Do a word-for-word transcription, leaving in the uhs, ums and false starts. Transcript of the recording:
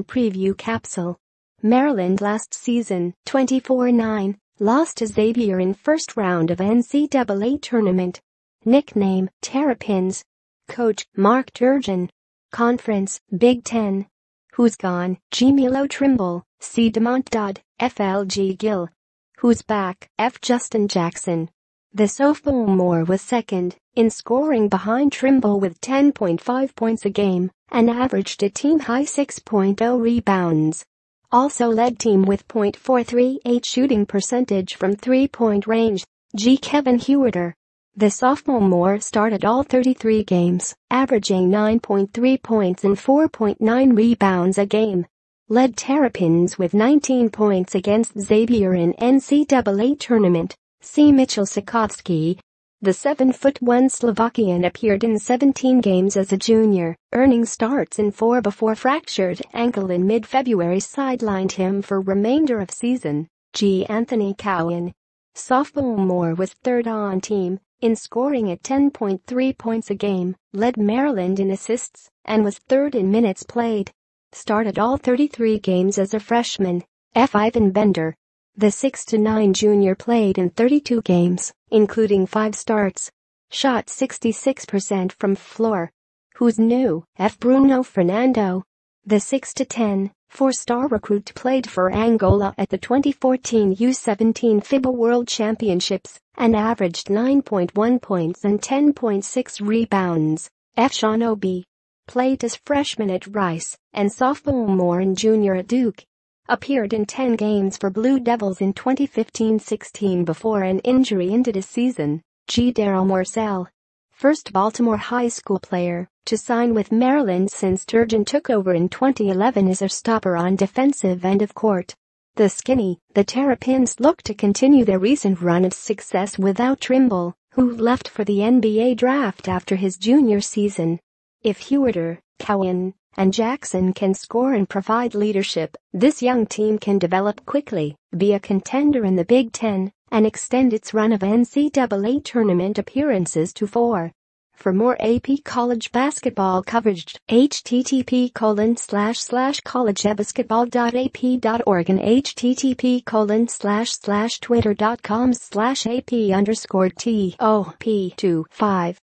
Preview Capsule. Maryland last season, twenty-four nine, lost to Xavier in first round of N C double A Tournament. Nickname, Terrapins. Coach, Mark Turgeon. Conference, Big Ten. Who's gone? G. Milo Trimble, C. Demont Dodd, F. L. G. Gill. Who's back? F. Justin Jackson. The sophomore was second in scoring behind Trimble with ten point five points a game and averaged a team-high six point oh rebounds. Also led team with point four three eight shooting percentage from three-point range. G. Kevin Huerter. The sophomore started all thirty-three games, averaging nine point three points and four point nine rebounds a game. Led Terrapins with nineteen points against Xavier in N C double A Tournament. See Mitchell Sikovsky. The seven foot one Slovakian appeared in seventeen games as a junior, earning starts in four before fractured ankle in mid-February sidelined him for remainder of season. G. Anthony Cowan. Sophomore was third on team in scoring at ten point three points a game, led Maryland in assists, and was third in minutes played. Started all thirty-three games as a freshman. F. Ivan Bender. The six to nine junior played in thirty-two games, including five starts. Shot sixty-six percent from floor. Who's new? F. Bruno Fernando. The six to ten, four-star recruit played for Angola at the twenty fourteen U seventeen FIBA World Championships and averaged nine point one points and ten point six rebounds. F. Sean Obi. Played as freshman at Rice and sophomore and junior at Duke. Appeared in ten games for Blue Devils in twenty fifteen sixteen before an injury ended his season. G. Darryl Morsell. First Baltimore high school player to sign with Maryland since Turgeon took over in twenty eleven as a stopper on defensive end of court. The skinny, the Terrapins look to continue their recent run of success without Trimble, who left for the N B A draft after his junior season. If Huerter, Cowan, and Jackson can score and provide leadership, this young team can develop quickly, be a contender in the Big Ten, and extend its run of N C double A Tournament appearances to four. For more A P college basketball coverage, http colon slash slash collegebasketball.ap.org and http colon slash slash twitter.com slash ap underscore top two five.